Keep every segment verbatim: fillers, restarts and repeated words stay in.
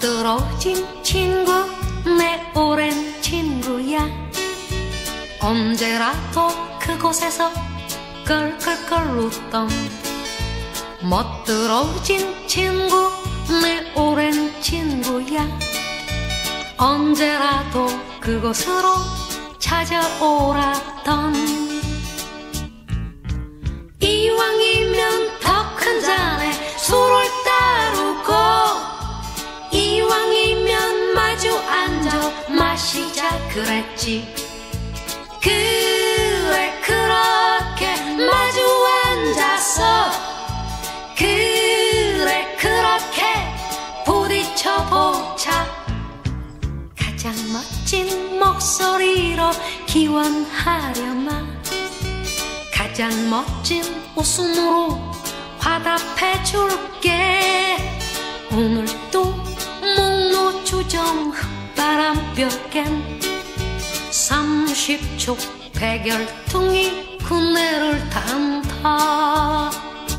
멋들어진 친구, 내 오랜 친구야. 언제라도 그곳에서 끌끌끌 웃던 멋들어진 친구, 내 오랜 친구야. 언제라도 그곳으로 찾아오라던. 이왕이면 더 큰 잔에 술을 따르고, 이왕이면 마주 앉아 마시자 그랬지. 그래 그렇게 마주 앉아서, 그래 그렇게 부딪혀보자. 가장 멋진 목소리로 기원하려마, 가장 멋진 웃음으로 화답해줄게. 오늘도 목노주정 흙바람볕엔 삼십촉 백열퉁이 군내를 탄다.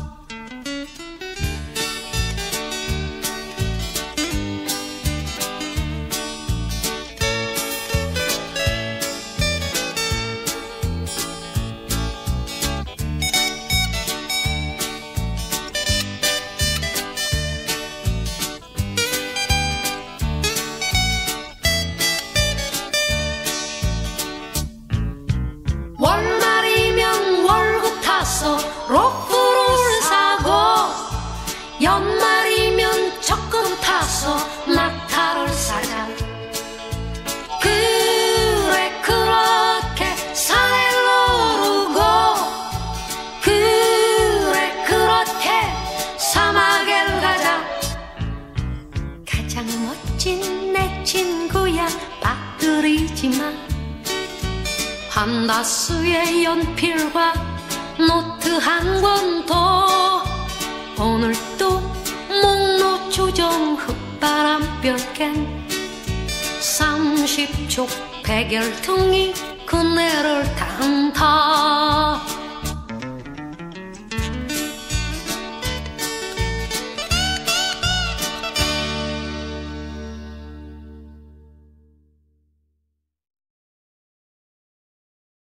월말이면 월급 타서 로프를 사고, 연말이면 적금 타서 낙타를 사자. 그래 그렇게 산을 오르고, 그래 그렇게 사막을 가자. 가장 멋진 내 친구야, 빠뜨리지마. 한다스의 연필과 노트 한 권도, 오늘도 목노주정 흙바람볕엔 삼십촉 백열퉁이 그네를 탄다.